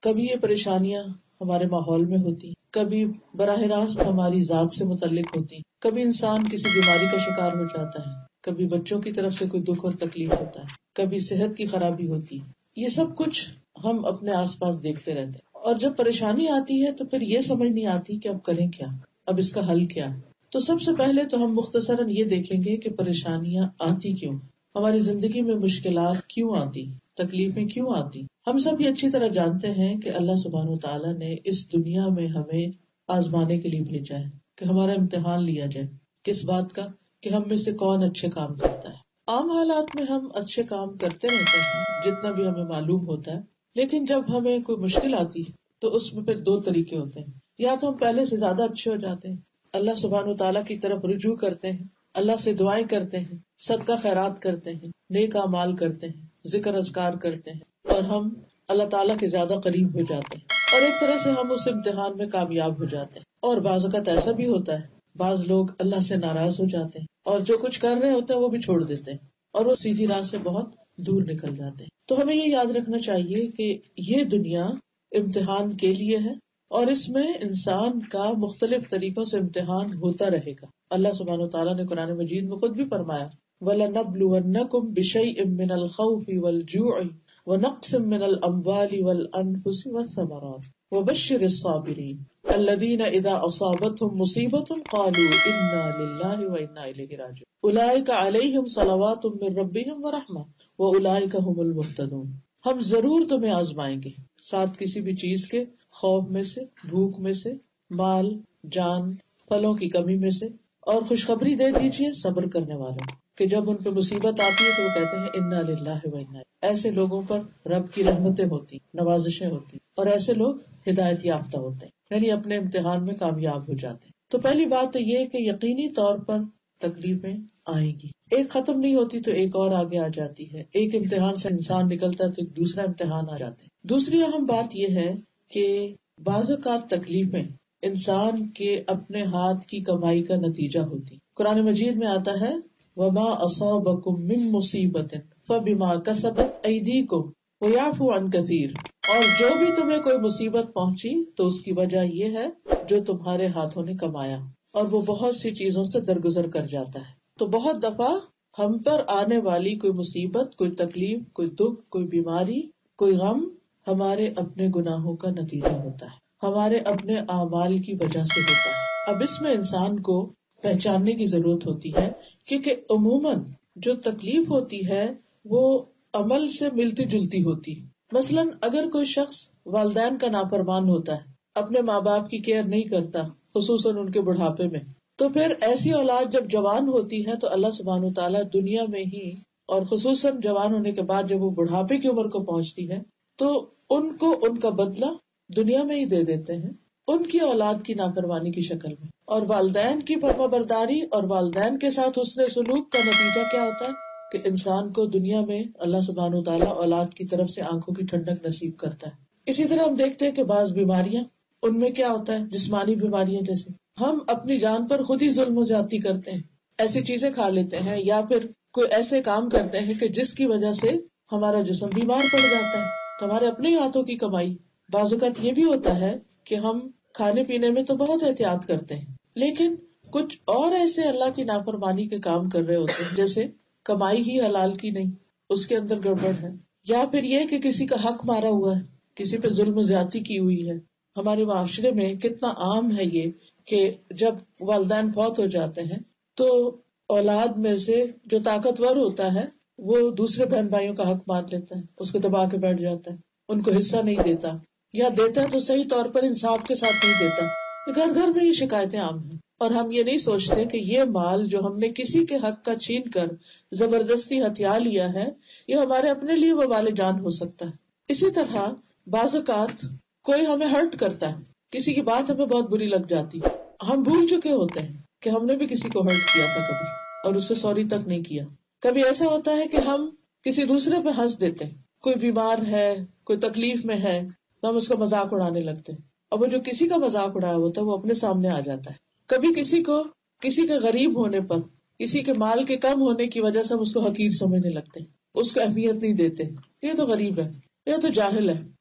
کبھی یہ پریشانیاں ہمارے ماحول میں ہوتی، کبھی براہ راست ہماری ذات سے متعلق ہوتی، کبھی انسان کسی بیماری کا شکار ہو جاتا ہے، کبھی بچوں کی طرف سے کوئی دکھ اور تکلیف ہوتا ہے، کبھی صحت کی خرابی ہوتی. یہ سب کچھ ہم اپنے آس پاس دیکھتے رہتے ہیں، اور جب پریشانی آتی ہے تو پھر یہ سمجھ نہیں آتی کہ اب کریں کیا، اب اس کا حل کیا ہے. تو سب سے پہلے تو ہم مختصراً یہ دیکھیں گے کہ پریشانیاں آتی کیوں، ہماری زندگی میں مشکلات کیوں آتی، تکلیفیں کیوں آتی. ہم سب یہ اچھی طرح جانتے ہیں کہ اللہ سبحانہ وتعالیٰ نے اس دنیا میں ہمیں آزمانے کے لیے بھیجا ہے، کہ ہمارا امتحان لیا جائے. کس بات کا؟ کہ ہم میں سے کون اچھے کام کرتا ہے. عام حالات میں ہم اچھے کام کرتے رہتے ہیں جتنا بھی ہمیں معلوم ہوتا ہے، لیکن جب ہمیں کوئی مشکل آتی ہے تو اس میں پھر دو طریقے ہوتے ہیں. یا تو ہم پہلے سے زیادہ اچھے ہو جاتے ہیں، اللہ سبحانہ وتعالیٰ کی طرف رجوع کرتے ہیں، اللہ سے دعائیں کرتے ہیں، صدقہ خیرات کرتے ہیں، نیک اعمال کرتے ہیں، ذکر اذکار کرتے ہیں، اور ہم اللہ تعالیٰ کے زیادہ قریب ہو جاتے ہیں، اور ایک طرح سے ہم اس امتحان میں کامیاب ہو جاتے ہیں. اور بعض اوقات ایسا بھی ہوتا ہے، بعض لوگ اللہ سے ناراض ہو جاتے ہیں اور جو کچھ کر رہے ہوتے ہیں وہ بھی چھوڑ دیتے ہیں اور وہ سیدھی راہ سے بہت دور نکل جاتے ہیں. تو ہمیں یہ یاد رکھنا چاہیے کہ یہ دنیا امتحان کے لیے ہے، اور اس میں انسان کا مختلف طریقوں سے امتحان ہوتا رہے گا. اللہ سبحانہ وتعالیٰ نے قرآن مجید میں خود بھی فرمایا وَلَنَبْلُوَنَّكُمْ بِشَيْءٍ مِّنَ الْخَوْفِ وَالْجُوعِ وَنَقْصٍ مِّنَ الْأَمْوَالِ وَالْأَنفُسِ وَالثَّمَرَاتِ وَبَشِّرِ الصَّابِرِينَ الَّذِينَ إِذَا أَصَابَتْهُمْ مُصِيبَةٌ قَالُوا إِنَّا لِلَّهِ وَإِنَّا إِلَيْهِ رَاجِعُونَ أُولَٰئِكَ عَلَيْهِمْ صَلَوَاتٌ مِّن رَّبِّهِمْ وَرَحْمَةٌ وَأُولَٰئِكَ هُمُ الْمُهْتَدُونَ. ہم ضرور تمہیں آزمائیں گے ساتھ کسی بھی چیز کے، خوف میں سے، بھوک میں سے، مال، جان، پھلوں کی کمی میں سے، اور خوشخبری دے دیجیے صبر کرنے والوں کہ جب ان پہ مصیبت آتی ہے تو وہ کہتے ہیں انا للہ و انا. ایسے لوگوں پر رب کی رحمتیں ہوتی، نوازشیں ہوتی، اور ایسے لوگ ہدایت یافتہ ہوتے ہیں، یعنی اپنے امتحان میں کامیاب ہو جاتے ہیں. تو پہلی بات تو یہ کہ یقینی طور پر تکلیفیں آئیں گی، ایک ختم نہیں ہوتی تو ایک اور آگے آ جاتی ہے، ایک امتحان سے انسان نکلتا ہے تو ایک دوسرا امتحان آ جاتے ہیں. دوسری اہم بات یہ ہے کہ بعض اوقات تکلیفیں انسان کے اپنے ہاتھ کی کمائی کا نتیجہ ہوتی. قرآن مجید میں آتا ہے وَمَا أَصَابَكُم مِّن مُّصِيبَةٍ فَبِمَا كَسَبَتْ أَيْدِيكُمْ وَيَعْفُو عَن كَثِيرٍ. اور جو بھی تمہیں کوئی مصیبت پہنچی تو اس کی وجہ یہ ہے جو تمہارے ہاتھوں نے کمایا، اور وہ بہت سی چیزوں سے درگزر کر جاتا ہے. تو بہت دفعہ ہم پر آنے والی کوئی مصیبت، کوئی تکلیف، کوئی دکھ، کوئی بیماری، کوئی غم ہمارے اپنے گناہوں کا نتیجہ ہوتا ہے، ہمارے اپنے اعمال کی وجہ سے ہوتا ہے. اب اس میں انسان کو پہچاننے کی ضرورت ہوتی ہے کیونکہ عموماً جو تکلیف ہوتی ہے وہ عمل سے ملتی جلتی ہوتی. مثلاً اگر کوئی شخص والدین کا نافرمان ہوتا ہے، اپنے ماں باپ کی کیئر نہیں کرتا، خصوصاً ان کے بڑھاپے میں، تو پھر ایسی اولاد جب جوان ہوتی ہے تو اللہ سبحانہ وتعالیٰ دنیا میں ہی، اور خصوصاً جوان ہونے کے بعد جب وہ بڑھاپے کی عمر کو پہنچتی ہے تو ان کو ان کا بدلہ دنیا میں ہی دے دیتے ہیں ان کی اولاد کی نافرمانی کی شکل میں. اور والدین کی فرمانبرداری اور والدین کے ساتھ حسن سلوک کا نتیجہ کیا ہوتا ہے کہ انسان کو دنیا میں اللہ سبحانہ وتعالیٰ اولاد کی طرف سے آنکھوں کی ٹھنڈک نصیب کرتا ہے. اسی طرح ہم دیکھتے ہیں کہ بعض بیماریاں، ان میں کیا ہوتا ہے، جسمانی بیماریاں جیسے ہم اپنی جان پر خود ہی ظلم و زیادتی کرتے ہیں، ایسی چیزیں کھا لیتے ہیں یا پھر کوئی ایسے کام کرتے ہیں کہ جس کی وجہ سے ہمارا جسم بیمار پڑ جاتا ہے. تو ہمارے اپنے ہاتھوں کی کمائی. بعض اوقات یہ بھی ہوتا ہے کہ ہم کھانے پینے میں تو بہت احتیاط کرتے ہیں لیکن کچھ اور ایسے اللہ کی نافرمانی کے کام کر رہے ہوتے ہیں، جیسے کمائی ہی حلال کی نہیں، اس کے اندر گڑبڑ ہے، یا پھر یہ کہ کسی کا حق مارا ہوا ہے، کسی پہ ظلم و زیادتی کی ہوئی ہے. ہمارے معاشرے میں کتنا عام ہے یہ کہ جب والدین فوت ہو جاتے ہیں تو اولاد میں سے جو طاقتور ہوتا ہے وہ دوسرے بہن بھائیوں کا حق مار لیتا ہے، اس کو دبا کے بیٹھ جاتا ہے، ان کو حصہ نہیں دیتا، یا دیتا ہے تو صحیح طور پر انصاف کے ساتھ نہیں دیتا. گھر گھر میں یہ شکایتیں عام ہیں، اور ہم یہ نہیں سوچتے کہ یہ مال جو ہم نے کسی کے حق کا چھین کر زبردستی ہتھیا لیا ہے یہ ہمارے اپنے لیے وبال جان ہو سکتا ہے. اسی طرح بعض اوقات کوئی ہمیں ہرٹ کرتا ہے، کسی کی بات ہمیں بہت بری لگ جاتی، ہم بھول چکے ہوتے ہیں کہ ہم نے بھی کسی کو ہرٹ کیا تھا کبھی اور اس سے سوری تک نہیں کیا. کبھی ایسا ہوتا ہے کہ ہم کسی دوسرے پہ ہنس دیتے ہیں، کوئی بیمار ہے، کوئی تکلیف میں ہے تو ہم اس کا مذاق اڑانے لگتے ہیں، اور وہ جو کسی کا مذاق اڑایا ہوتا ہے وہ اپنے سامنے آ جاتا ہے. کبھی کسی کے غریب ہونے پر، کسی کے مال کے کم ہونے کی وجہ سے ہم اس کو حقیر سمجھنے لگتے ہیں، اس کو اہمیت نہیں دیتے، یہ تو غریب ہے، یہ تو جاہل ہے،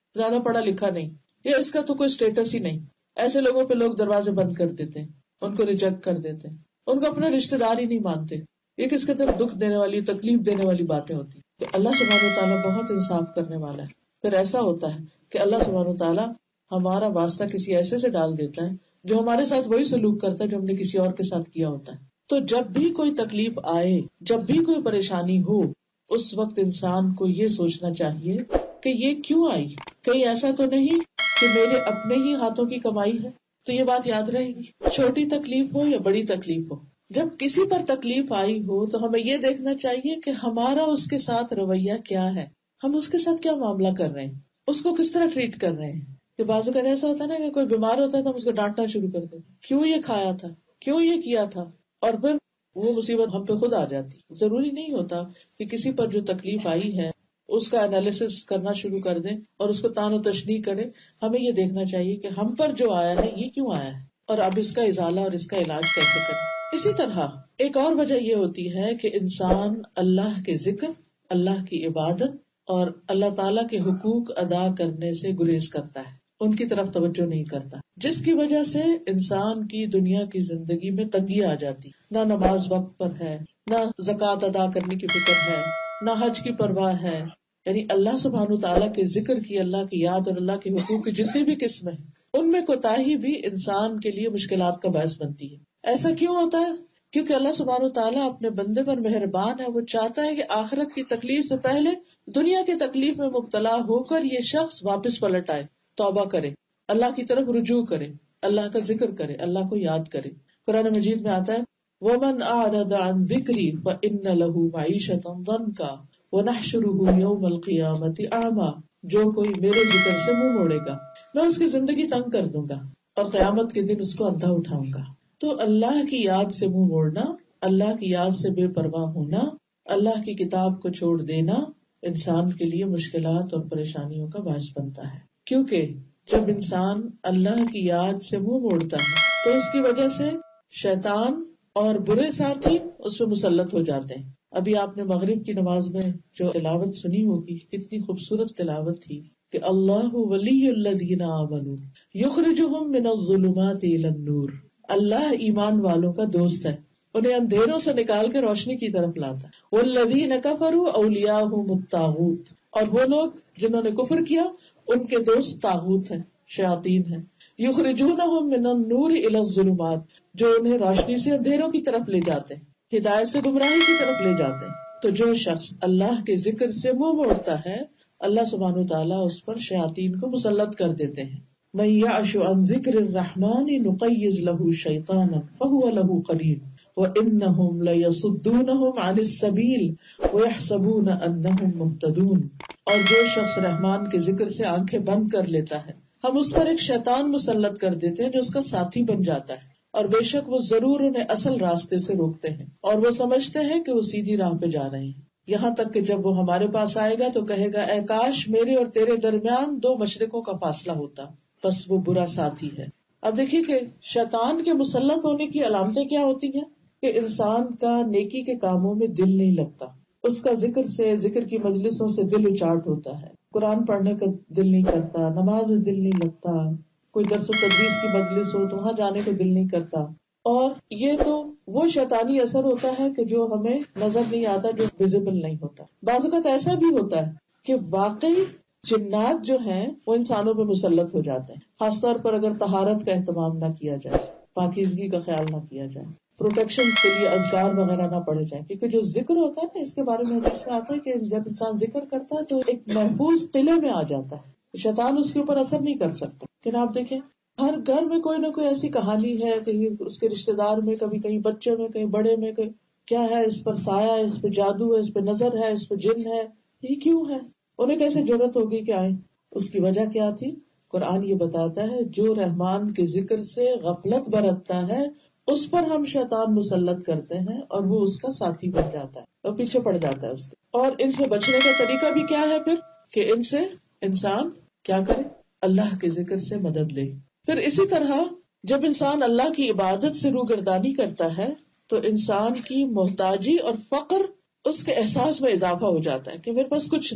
زیادہ پڑھا لکھا نہیں، یا اس کا تو کوئی اسٹیٹس ہی نہیں. ایسے لوگوں پہ لوگ دروازے بند کر دیتے ہیں، ان کو ریجیکٹ کر دیتے ہیں، ان کو اپنے رشتے دار ہی نہیں مانتے. یہ کس کے طرف دکھ دینے والی، تکلیف دینے والی باتیں ہوتی. تو اللہ سبحانہ و تعالیٰ بہت انصاف کرنے والا ہے. پھر ایسا ہوتا ہے کہ اللہ سبحانہ و تعالیٰ ہمارا واسطہ کسی ایسے سے ڈال دیتا ہے جو ہمارے ساتھ وہی سلوک کرتا ہے جو ہم نے کسی اور کے ساتھ کیا ہوتا ہے. تو جب بھی کوئی تکلیف آئے، جب بھی کوئی پریشانی ہو، اس وقت انسان کو یہ سوچنا چاہیے کہ یہ کیوں آئی. کہیں ایسا تو نہیں کہ میرے اپنے ہی ہاتھوں کی کمائی ہے. تو یہ بات یاد رہے گی، چھوٹی تکلیف ہو یا بڑی تکلیف ہو، جب کسی پر تکلیف آئی ہو تو ہمیں یہ دیکھنا چاہیے کہ ہمارا اس کے ساتھ رویہ کیا ہے، ہم اس کے ساتھ کیا معاملہ کر رہے ہیں، اس کو کس طرح ٹریٹ کر رہے ہیں. کہ بعض اوقات ایسا ہوتا ہے نا کہ کوئی بیمار ہوتا ہے تو ہم اس کو ڈانٹنا شروع کر دیتے، کیوں یہ کھایا تھا، کیوں یہ کیا تھا، اور پھر وہ مصیبت ہم پہ خود آ جاتی. ضروری نہیں ہوتا کہ کسی پر جو تکلیف آئی ہے اس کا انالیسس کرنا شروع کر دیں اور اس کو تان و تشنیع کریں. ہمیں یہ دیکھنا چاہیے کہ ہم پر جو آیا ہے یہ کیوں آیا ہے، اور اب اس کا ازالہ اور اس کا علاج کیسے کریں. اسی طرح ایک اور وجہ یہ ہوتی ہے کہ انسان اللہ کے ذکر، اللہ کی عبادت اور اللہ تعالیٰ کے حقوق ادا کرنے سے گریز کرتا ہے، ان کی طرف توجہ نہیں کرتا، جس کی وجہ سے انسان کی دنیا کی زندگی میں تنگی آ جاتی. نہ نماز وقت پر ہے، نہ زکوٰۃ ادا کرنے کی فکر ہے، نہ حج کی پرواہ ہے. یعنی اللہ سبحانہ تعالیٰ کے ذکر کی، اللہ کی یاد اور اللہ کے حقوق کی جتنی بھی قسمیں ہیں ان میں کوتاہی بھی انسان کے لیے مشکلات کا باعث بنتی ہے. ایسا کیوں ہوتا ہے؟ کیونکہ اللہ سبحانہ تعالیٰ اپنے بندے پر مہربان ہے. وہ چاہتا ہے کہ آخرت کی تکلیف سے پہلے دنیا کی تکلیف میں مبتلا ہو کر یہ شخص واپس پلٹ آئے، توبہ کرے، اللہ کی طرف رجوع کرے، اللہ کا ذکر کرے، اللہ کو یاد کرے. قرآن مجید میں آتا ہے وَمَنْ أَعْرَضَ عَنْ ذِكْرِي فَإِنَّ لَهُ مَعِيشَةً ضَنْكًا وَنَحْشُرُهُ يَوْمَ الْقِيَامَةِ أَعْمَىٰ. جو کوئی میرے ذکر سے منہ موڑے گا میں اس کی زندگی تنگ کر دوں گا اور قیامت کے دن اس کو اندھا اٹھاؤں گا. تو اللہ کی یاد سے منہ موڑنا، اللہ کی یاد سے بے پرواہ ہونا، اللہ کی کتاب کو چھوڑ دینا انسان کے لیے مشکلات اور پریشانیوں کا باعث بنتا ہے. کیونکہ جب انسان اللہ کی یاد سے منہ موڑتا ہے تو اس کی وجہ سے شیطان اور برے ساتھی اس پہ مسلط ہو جاتے ہیں. ابھی آپ نے مغرب کی نماز میں جو تلاوت سنی ہوگی، کتنی خوبصورت تلاوت تھی کہ اللہ ولی الذین آمنوا یخرجہم من الظلمات الی النور. اللہ ایمان والوں کا دوست ہے، انہیں اندھیروں سے نکال کے روشنی کی طرف لاتا ہے. والذین کفروا اولیاءہم الطاغوت. اور وہ لوگ جنہوں نے کفر کیا ان کے دوست طاغوت ہیں، شیاطین ہیں. یخرجونہم من النور الی الظلمات. جو انہیں روشنی سے اندھیروں کی طرف لے جاتے ہیں، ہدایت سے گمراہی کی طرف لے جاتے ہیں. تو جو شخص اللہ کے ذکر سے منہ موڑتا ہے اللہ سبحانہ تعالیٰ اس پر شیاطین کو مسلط کر دیتے ہیں. من یعش عن ذکر الرحمن نقیض له شیطانا فهو له قرین وانہم لیصدونہم عن السبیل ویحسبون انہم مہتدون. اور جو شخص رحمان کے ذکر سے آنکھیں بند کر لیتا ہے ہم اس پر ایک شیطان مسلط کر دیتے ہیں جو اس کا ساتھی بن جاتا ہے، اور بے شک وہ ضرور انہیں اصل راستے سے روکتے ہیں اور وہ سمجھتے ہیں کہ وہ سیدھی راہ پہ جا رہے ہیں. یہاں تک کہ جب وہ ہمارے پاس آئے گا تو کہے گا اے کاش میرے اور تیرے درمیان 2 مشرقوں کا فاصلہ ہوتا، بس وہ برا ساتھی ہے. اب دیکھیے کہ شیطان کے مسلط ہونے کی علامتیں کیا ہوتی ہیں کہ انسان کا نیکی کے کاموں میں دل نہیں لگتا، اس کا ذکر کی مجلسوں سے دل اچاٹ ہوتا ہے، قرآن پڑھنے کا دل نہیں کرتا، نماز میں دل نہیں لگتا، کوئی درس و تدریس کی مجلس ہو تو وہاں جانے کو دل نہیں کرتا. اور یہ تو وہ شیطانی اثر ہوتا ہے کہ جو ہمیں نظر نہیں آتا، جو ویزیبل نہیں ہوتا. بعض اوقات ایسا بھی ہوتا ہے کہ واقعی جنات جو ہیں وہ انسانوں پہ مسلط ہو جاتے ہیں، خاص طور پر اگر طہارت کا اہتمام نہ کیا جائے، پاکیزگی کا خیال نہ کیا جائے، پروٹیکشن کے لیے اذکار وغیرہ نہ پڑھے جائیں. کیونکہ جو ذکر ہوتا ہے نا، اس کے بارے میں حدیث میں آتا ہے کہ جب انسان ذکر کرتا ہے تو ایک محفوظ قلعے میں آ جاتا ہے، شیطان اس کے اوپر اثر نہیں کر سکتا. لیکن آپ دیکھیں ہر گھر میں کوئی نہ کوئی ایسی کہانی ہے، کہیں اس کے رشتے دار میں، کبھی کہیں بچے میں، کہیں بڑے میں، کہیں کیا ہے، اس پر سایہ ہے، اس پہ جادو ہے، اس پہ نظر ہے، اس پہ جن ہے. یہ کیوں ہے؟ انہیں کیسے جرأت ہوگی کہ آئیں؟ اس کی وجہ کیا تھی؟ قرآن یہ بتاتا ہے جو رحمان کے ذکر سے غفلت برتتا ہے اس پر ہم شیطان مسلط کرتے ہیں اور وہ اس کا ساتھی بن جاتا ہے اور پیچھے پڑ جاتا ہے اس کے. اور ان سے بچنے کا طریقہ بھی کیا ہے پھر کہ ان سے انسان کیا کرے؟ اللہ کے ذکر سے مدد لے. پھر اسی طرح جب انسان اللہ کی عبادت سے روگردانی کرتا ہے تو انسان کی محتاجی اور فقر اس کے احساس میں اضافہ ہو جاتا ہے کہ میرے پاس کچھ نہیں.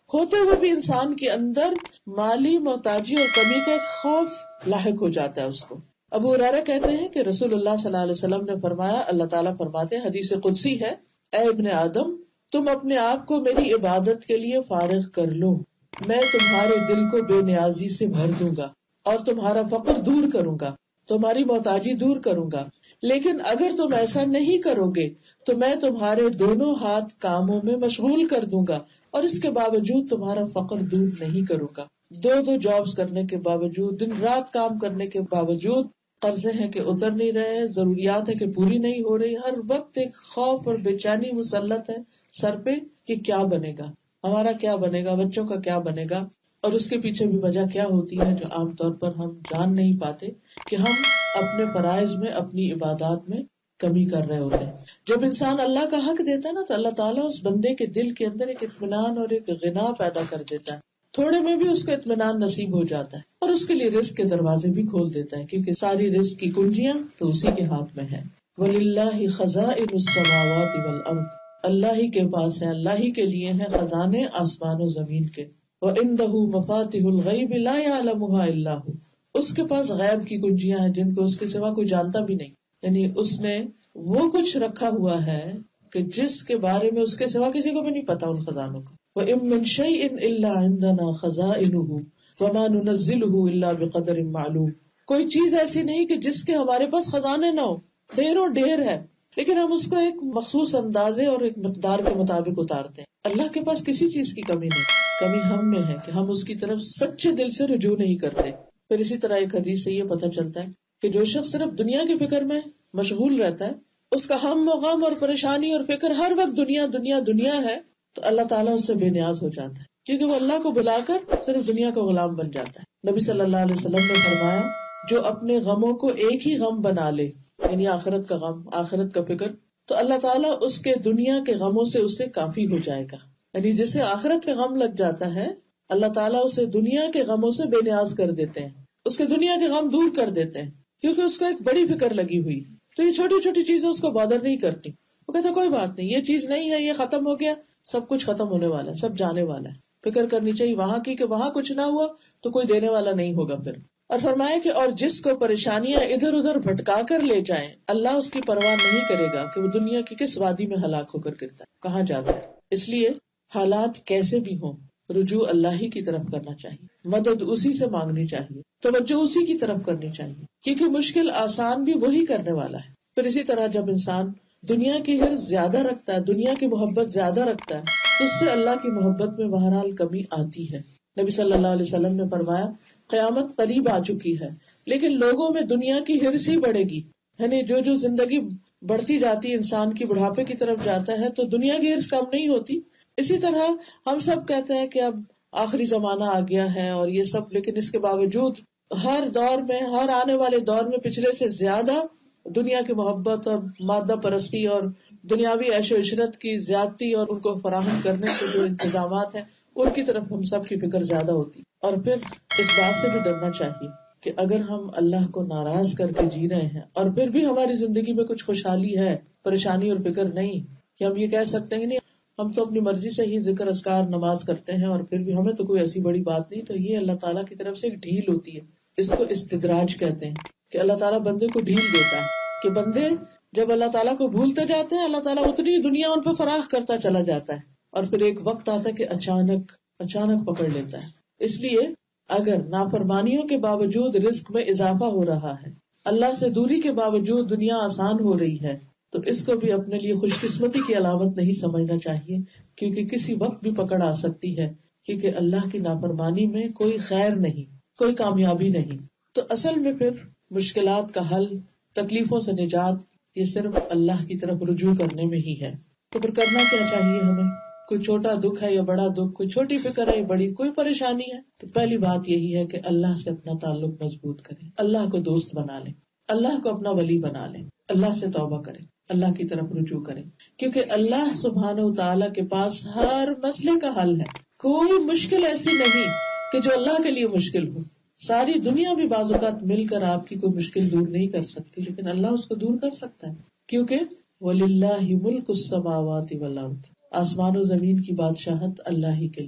ہوتے ہوئے بھی انسان کے اندر مالی محتاجی اور کمی کا ایک خوف لاحق ہو جاتا ہے اس کو. ابو ہریرہ کہتے ہیں کہ رسول اللہ صلی اللہ علیہ وسلم نے فرمایا، اللہ تعالیٰ فرماتے ہیں، حدیث قدسی ہے، اے ابن آدم، تم اپنے آپ کو میری عبادت کے لیے فارغ کر لو، میں تمہارے دل کو بے نیازی سے بھر دوں گا اور تمہارا فقر دور کروں گا، تمہاری محتاجی دور کروں گا. لیکن اگر تم ایسا نہیں کرو گے تو میں تمہارے دونوں ہاتھ کاموں میں مشغول کر دوں گا اور اس کے باوجود تمہارا فقر دور نہیں کروں گا. دو جابز کرنے کے باوجود، دن رات کام کرنے کے باوجود، قرضے ہیں کہ اتر نہیں رہے، ضروریات ہے کہ پوری نہیں ہو رہی، ہر وقت ایک خوف اور بے چینی مسلط ہے سر پہ کہ کیا بنے گا، ہمارا کیا بنے گا، بچوں کا کیا بنے گا. اور اس کے پیچھے بھی وجہ کیا ہوتی ہے جو عام طور پر ہم جان نہیں پاتے، کہ ہم اپنے فرائض میں، اپنی عبادات میں کمی کر رہے ہوتے ہیں. جب انسان اللہ کا حق دیتا ہے نا، تو اللہ تعالیٰ اس بندے کے دل کے اندر ایک اطمینان اور ایک غنا پیدا کر دیتا ہے. تھوڑے میں بھی اس کو اطمینان نصیب ہو جاتا ہے اور اس کے لیے رزق کے دروازے بھی کھول دیتا ہے، کیونکہ ساری رزق کی کنجیاں تو اسی کے ہاتھ میں ہیں. وَلِلَّهِ خَزَائِنُ السَّمَاوَاتِ وَالْأَرْضِ، اللہ ہی کے پاس ہے، اللہ ہی کے لیے ہیں خزانے آسمان و زمین کے. وَعِندَهُ مَفَاتِحُ الْغَيْبِ لَا يَعْلَمُهَا إِلَّا هُوَ، اس کے پاس غیب کی کنجیاں ہیں جن کو اس کے سوا کوئی جانتا بھی نہیں. یعنی اس نے وہ کچھ رکھا ہوا ہے کہ جس کے بارے میں اس کے سوا کسی کو بھی نہیں پتا ان خزانوں کا. وَإِن مِّن شَيْءٍ إِلَّا عِندَنَا خَزَائِنُهُ وَمَا نُنَزِّلُهُ إِلَّا بِقَدَرٍ مَّعْلُومٍ، کوئی چیز ایسی نہیں کہ جس کے ہمارے پاس خزانے نہ ہو، ڈھیروں ڈھیر ہے، لیکن ہم اس کو ایک مخصوص اندازے اور ایک مقدار کے مطابق اتارتے ہیں. اللہ کے پاس کسی چیز کی کمی نہیں، کمی ہم میں ہے کہ ہم اس کی طرف سچے دل سے رجوع نہیں کرتے. پھر اسی طرح ایک حدیث سے یہ پتہ چلتا ہے کہ جو شخص صرف دنیا کی فکر میں مشغول رہتا ہے، اس کا ہم و غم اور پریشانی اور فکر ہر وقت دنیا دنیا دنیا ہے، تو اللہ تعالیٰ اس سے بے نیاز ہو جاتا ہے، کیونکہ وہ اللہ کو بلا کر صرف دنیا کا غلام بن جاتا ہے. نبی صلی اللہ علیہ وسلم نے فرمایا، جو اپنے غموں کو ایک ہی غم بنا لے، یعنی آخرت کا غم، آخرت کا فکر، تو اللہ تعالیٰ اس کے دنیا کے غموں سے اسے کافی ہو جائے گا. یعنی جسے آخرت کا غم لگ جاتا ہے، اللہ تعالیٰ اسے دنیا کے غموں سے بے نیاز کر دیتے ہیں، اس کے دنیا کے غم دور کر دیتے ہیں، کیونکہ اس کو ایک بڑی فکر لگی ہوئی. تو یہ چھوٹی چھوٹی چیزیں اس کو بادر نہیں کرتی. وہ کہتا کوئی بات نہیں، یہ چیز نہیں ہے، یہ ختم ہو گیا، سب کچھ ختم ہونے والا ہے، سب جانے والا ہے. فکر کرنی چاہیے وہاں کی کہ وہاں کچھ نہ ہوا تو کوئی دینے والا نہیں ہوگا پھر. اور فرمایا کہ اور جس کو پریشانیاں ادھر ادھر بھٹکا کر لے جائیں، اللہ اس کی پرواہ نہیں کرے گا کہ وہ دنیا کی کس وادی میں ہلاک ہو کر گرتا ہے، کہاں جاتا ہے. اس لیے حالات کیسے بھی ہوں، رجوع اللہ ہی کی طرف کرنا چاہیے، مدد اسی سے مانگنی چاہیے، توجہ اسی کی طرف کرنی چاہیے، کیونکہ مشکل آسان بھی وہی کرنے والا ہے. پھر اسی طرح جب انسان دنیا کی حرص زیادہ رکھتا ہے، دنیا کی محبت زیادہ رکھتا ہے، تو اس سے اللہ کی محبت میں بہرحال کمی آتی ہے. نبی صلی اللہ علیہ وسلم نے فرمایا، قیامت قریب آ چکی ہے، لیکن لوگوں میں دنیا کی حرص ہی بڑھے گی. یعنی جو زندگی بڑھتی جاتی ہے، انسان کی بڑھاپے کی طرف جاتا ہے، تو دنیا کی حرص کم نہیں ہوتی. اسی طرح ہم سب کہتے ہیں کہ اب آخری زمانہ آ گیا ہے اور یہ سب، لیکن اس کے باوجود ہر دور میں، ہر آنے والے دور میں پچھلے سے زیادہ دنیا کی محبت اور مادہ پرستی اور دنیاوی عیش و عشرت کی زیادتی اور ان کو فراہم کرنے کے جو انتظامات ہیں، ان کی طرف ہم سب کی فکر زیادہ ہوتی. اور پھر اس بات سے بھی ڈرنا چاہیے کہ اگر ہم اللہ کو ناراض کر کے جی رہے ہیں اور پھر بھی ہماری زندگی میں کچھ خوشحالی ہے، پریشانی اور فکر نہیں، کہ ہم یہ کہہ سکتے ہیں نہیں ہم تو اپنی مرضی سے ہی ذکر اذکار نماز کرتے ہیں اور پھر بھی ہمیں تو کوئی ایسی بڑی بات نہیں، تو یہ اللہ تعالیٰ کی طرف سے ایک ڈھیل ہوتی ہے. اس کو استدراج کہتے ہیں کہ اللہ تعالیٰ بندے کو ڈھیل دیتا ہے کہ بندے جب اللہ تعالیٰ کو بھولتے جاتے ہیں، اللہ تعالیٰ اتنی دنیا ان پہ فراخ کرتا چلا جاتا ہے اور پھر ایک وقت آتا ہے کہ اچانک پکڑ لیتا ہے. اس لیے اگر نافرمانیوں کے باوجود رزق میں اضافہ ہو رہا ہے، اللہ سے دوری کے باوجود دنیا آسان ہو رہی ہے، تو اس کو بھی اپنے لیے خوش قسمتی کی علامت نہیں سمجھنا چاہیے، کیونکہ کسی وقت بھی پکڑ آ سکتی ہے، کیونکہ اللہ کی نافرمانی میں کوئی خیر نہیں، کوئی کامیابی نہیں. تو اصل میں پھر مشکلات کا حل، تکلیفوں سے نجات، یہ صرف اللہ کی طرف رجوع کرنے میں ہی ہے. تو پھر کرنا کیا چاہیے ہمیں؟ کوئی چھوٹا دکھ ہے یا بڑا دکھ، کوئی چھوٹی فکر ہے یا بڑی کوئی پریشانی ہے، تو پہلی بات یہی ہے کہ اللہ سے اپنا تعلق مضبوط کریں، اللہ کو دوست بنا لیں، اللہ کو اپنا ولی بنا لیں، اللہ سے توبہ کریں، اللہ کی طرف رجوع کریں، کیونکہ اللہ سبحانہ و تعالیٰ کے پاس ہر مسئلے کا حل ہے. کوئی مشکل ایسی نہیں کہ جو اللہ کے لیے مشکل ہو. ساری دنیا بھی بعض اوقات مل کر آپ کی کوئی مشکل دور نہیں کر سکتی، لیکن اللہ اس کو دور کر سکتا ہے، کیونکہ وَلِلَّهِ مُلْكُ السَّمَاوَاتِ وَالْأَرْضِ، آسمان و زمین کی بادشاہت اللہ ہی کے لیے.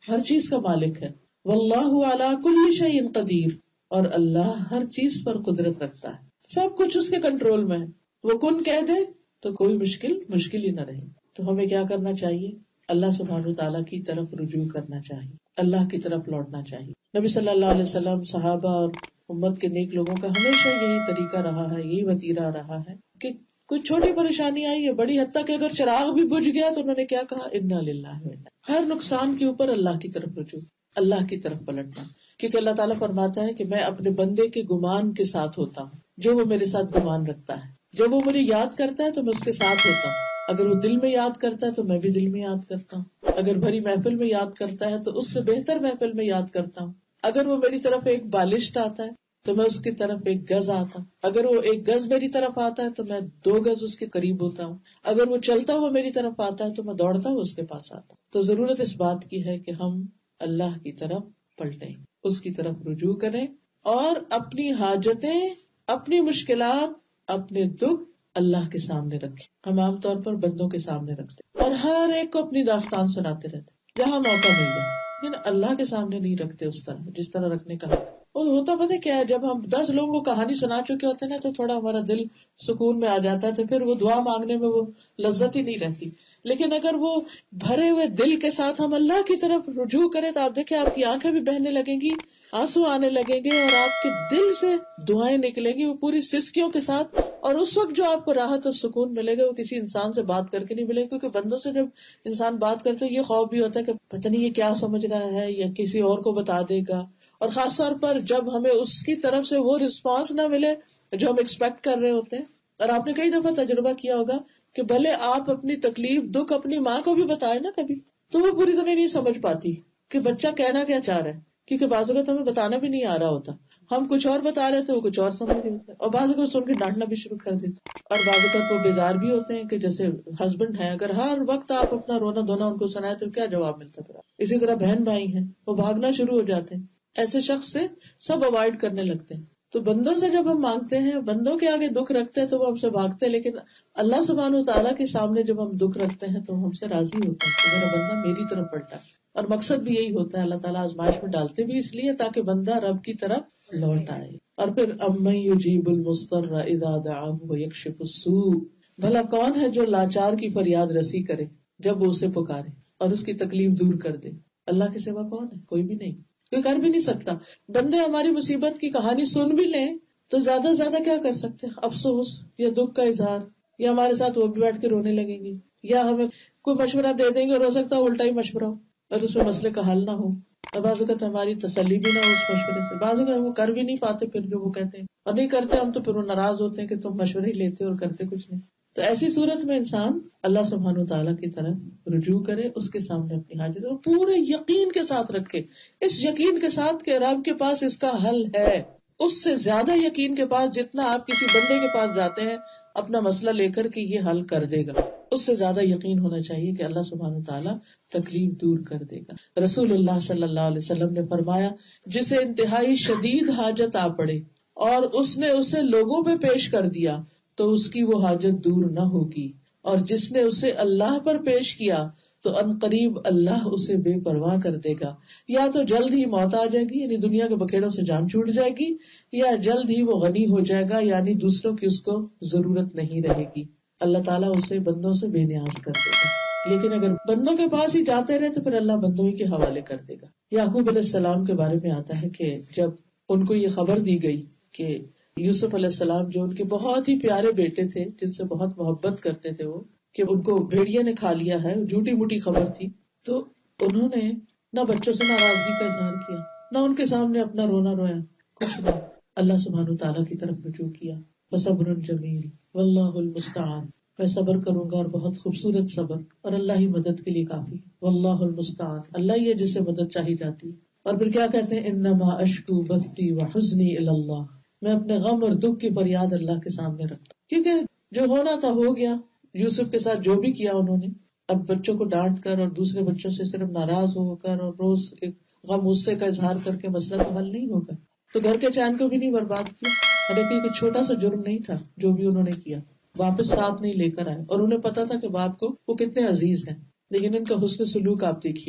ہر چیز کا مالک ہے. واللہ علی کل شیء قدیر، اور اللہ ہر چیز پر قدرت رکھتا ہے، سب کچھ اس کے کنٹرول میں ہے. وہ کن کہہ دے تو کوئی مشکل ہی نہ رہے. تو ہمیں کیا کرنا چاہیے؟ اللہ سبحانہ وتعالیٰ کی طرف رجوع کرنا چاہیے، اللہ کی طرف لوٹنا چاہیے. نبی صلی اللہ علیہ وسلم، صحابہ اور امت کے نیک لوگوں کا ہمیشہ یہی طریقہ رہا ہے، یہی وتیرہ رہا ہے کہ کوئی چھوٹی پریشانی آئی ہے، بڑی، حتیٰ کہ اگر چراغ بھی بجھ گیا تو انہوں نے کیا کہا؟ انا للہ و انا. ہر نقصان کے اوپر اللہ کی طرف رجوع، اللہ کی طرف پلٹنا. کیونکہ اللہ تعالیٰ فرماتا ہے کہ میں اپنے بندے کے گمان کے ساتھ ہوتا ہوں، جو وہ میرے ساتھ گمان رکھتا ہے. جب وہ مجھے یاد کرتا ہے تو میں اس کے ساتھ ہوتا ہوں. اگر وہ دل میں یاد کرتا ہے تو میں بھی دل میں یاد کرتا ہوں. اگر بھری محفل میں یاد کرتا ہے تو اس سے بہتر محفل میں یاد کرتا ہوں. اگر وہ میری طرف ایک بالشت آتا ہے تو میں اس کی طرف ایک گز آتا ہوں. اگر وہ ایک گز میری طرف آتا ہے تو میں 2 گز اس کے قریب ہوتا ہوں. اگر وہ چلتا ہوا میری طرف آتا ہے تو میں دوڑتا ہوا اس کے پاس آتا ہوں. تو ضرورت اس بات کی ہے کہ ہم اللہ کی طرف پلٹیں، اس کی طرف رجوع کریں اور اپنی حاجتیں، اپنی مشکلات، اپنے دکھ اللہ کے سامنے رکھیں. ہم عام طور پر بندوں کے سامنے رکھتے اور ہر ایک کو اپنی داستان سناتے رہتے جہاں موقع مل جائے، لیکن اللہ کے سامنے نہیں رکھتے اس طرح جس طرح رکھنے کا حق. اور ہوتا پتہ کیا ہے، جب ہم 10 لوگوں کو کہانی سنا چکے ہوتے ہیں نا تو تھوڑا ہمارا دل سکون میں آ جاتا ہے، تو پھر وہ دعا مانگنے میں وہ لذت ہی نہیں رہتی. لیکن اگر وہ بھرے ہوئے دل کے ساتھ ہم اللہ کی طرف رجوع کریں تو آپ دیکھیں آپ کی آنکھیں بھی بہنے لگیں گی، آنسو آنے لگیں گے اور آپ کے دل سے دعائیں نکلیں گی وہ پوری سسکیوں کے ساتھ. اور اس وقت جو آپ کو راحت اور سکون ملے گا وہ کسی انسان سے بات کر کے نہیں ملے گا. کیونکہ بندوں سے جب انسان بات کرتے یہ خوف بھی ہوتا ہے کہ پتہ نہیں یہ کیا سمجھ رہا ہے یا کسی اور کو بتا دے گا. اور خاص طور پر جب ہمیں اس کی طرف سے وہ رسپانس نہ ملے جو ہم ایکسپیکٹ کر رہے ہوتے ہیں. اور آپ نے کئی دفعہ تجربہ کیا ہوگا کہ بھلے آپ اپنی تکلیف دکھ اپنی ماں کو بھی بتائے نا کبھی، تو وہ پوری طرح نہیں سمجھ پاتی کہ بچہ کہنا کیا چاہ رہا ہے. کیونکہ بعض اوقات ہمیں بتانا بھی نہیں آ رہا ہوتا، ہم کچھ اور بتا رہے تھے وہ کچھ اور سمجھ رہے ہوتے ہیں، اور بعض اوقات سن کے ڈانٹنا بھی شروع کر دیتے. اور بعض اوقات وہ بیزار بھی ہوتے ہیں کہ جیسے ہسبینڈ ہیں، اگر ہر وقت آپ اپنا رونا دھونا ان کو سنائے تو کیا جواب ملتا پھر. اسی طرح بہن بھائی ہیں، وہ بھاگنا شروع ہو جاتے ہیں. ایسے شخص سے سب اوائڈ کرنے لگتے ہیں. تو بندوں سے جب ہم مانگتے ہیں، بندوں کے آگے دکھ رکھتے ہیں تو وہ ہم سے بھاگتے ہیں، لیکن اللہ سبحانہ وتعالیٰ کے سامنے جب ہم دکھ رکھتے ہیں تو ہم سے راضی ہوتے ہیں کہ میرا بندہ میری طرف پلٹا. اور مقصد بھی یہی ہوتا ہے، اللہ تعالیٰ آزمائش میں ڈالتے بھی اس لیے تاکہ بندہ رب کی طرف لوٹ آئے. اور پھر امن یجیب المضطر اذا دعاہ ویکشف السوء، بھلا کون ہے جو لاچار کی فریاد رسی کرے جب وہ اسے پکارے اور اس کی تکلیف دور کر دے. اللہ کے سوا کون ہے؟ کوئی بھی نہیں، کوئی کر بھی نہیں سکتا. بندے ہماری مصیبت کی کہانی سن بھی لیں تو زیادہ سے زیادہ کیا کر سکتے ہیں؟ افسوس یا دکھ کا اظہار، یا ہمارے ساتھ وہ بھی بیٹھ کے رونے لگیں گے، یا ہمیں کوئی مشورہ دے دیں گے اور ہو سکتا ہے الٹا ہی مشورہ ہو اور اس میں مسئلے کا حل نہ ہو. اور بعض اوقات ہماری تسلی بھی نہ ہو اس مشورے سے. بعض اوقات وہ کر بھی نہیں پاتے پھر جو وہ کہتے ہیں، اور نہیں کرتے ہم تو پھر وہ ناراض ہوتے ہیں کہ تم مشورے ہی لیتے اور کرتے کچھ نہیں. تو ایسی صورت میں انسان اللہ سبحانہ وتعالیٰ کی طرف رجوع کرے، اس کے سامنے اپنی حاجت اور پورے یقین کے ساتھ رکھے، اس یقین کے ساتھ کہ رب کے پاس اس کا حل ہے. اس سے زیادہ یقین کے پاس جتنا آپ کسی بندے کے پاس جاتے ہیں اپنا مسئلہ لے کر کہ یہ حل کر دے گا، اس سے زیادہ یقین ہونا چاہیے کہ اللہ سبحانہ وتعالیٰ تکلیف دور کر دے گا. رسول اللہ صلی اللہ علیہ وسلم نے فرمایا، جسے انتہائی شدید حاجت آ پڑے اور اس نے اسے لوگوں پہ پیش کر دیا تو اس کی وہ حاجت دور نہ ہوگی، اور جس نے اسے اللہ پر پیش کیا تو ان قریب اللہ اسے بے پرواہ کر دے گا. یا تو جلد ہی موت آ جائے گی یعنی دنیا کے بکھیڑوں سے جان چھوٹ جائے گی، یا جلد ہی وہ غنی ہو جائے گا یعنی دوسروں کی اس کو ضرورت نہیں رہے گی. اللہ تعالیٰ اسے بندوں سے بے نیاز کر دے گا. لیکن اگر بندوں کے پاس ہی جاتے رہے تو پھر اللہ بندوں ہی کے حوالے کر دے گا. یعقوب علیہ السلام کے بارے میں آتا ہے کہ جب ان کو یہ خبر دی گئی کہ یوسف علیہ السلام جو ان کے بہت ہی پیارے بیٹے تھے جن سے بہت محبت کرتے تھے وہ، کہ ان کو بھیڑیا نے کھا لیا ہے، جھوٹی موٹی خبر تھی، تو انہوں نے نہ بچوں سے ناراضگی کا اظہار کیا، نہ ان کے سامنے اپنا رونا رویا، کچھ نہیں. اللہ سبحانہ تعالیٰ کی طرف رجوع کیا. فصبر جمیل واللہ المستعان، میں صبر کروں گا اور بہت خوبصورت صبر، اور اللہ ہی مدد کے لیے کافی. واللہ المستعان، اللہ ہی ہے جس سے مدد چاہی جاتی. اور پھر کیا کہتے ہیں، انما اشکو بثی وحزنی الی اللہ، میں اپنے غم اور دکھ کی فریاد اللہ کے سامنے رکھتا ہوں. کیونکہ جو ہونا تھا ہو گیا. یوسف کے ساتھ جو بھی کیا انہوں نے، اب بچوں کو ڈانٹ کر اور دوسرے بچوں سے صرف ناراض ہو کر اور روز ایک غم غصے کا اظہار کر کے مسئلہ تو حل نہیں ہوگا. تو گھر کے چین کو بھی نہیں برباد کیا، حالانکہ کوئی چھوٹا سا جرم نہیں تھا جو بھی انہوں نے کیا. واپس ساتھ نہیں لے کر آئے، اور انہیں پتا تھا کہ باپ کو وہ کتنے عزیز ہیں، لیکن ان کا حسن سلوک آپ دیکھیے.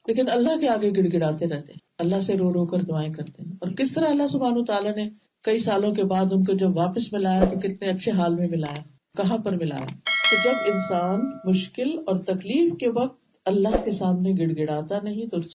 لیکن اللہ کے آگے گڑ گڑاتے رہتے ہیں، اللہ سے رو رو کر دعائیں کرتے ہیں. اور کس طرح اللہ سبحانہ تعالیٰ نے کئی سالوں کے بعد ان کو جب واپس ملایا تو کتنے اچھے حال میں ملایا، کہاں پر ملایا. تو جب انسان مشکل اور تکلیف کے وقت اللہ کے سامنے گڑ گڑاتا نہیں تو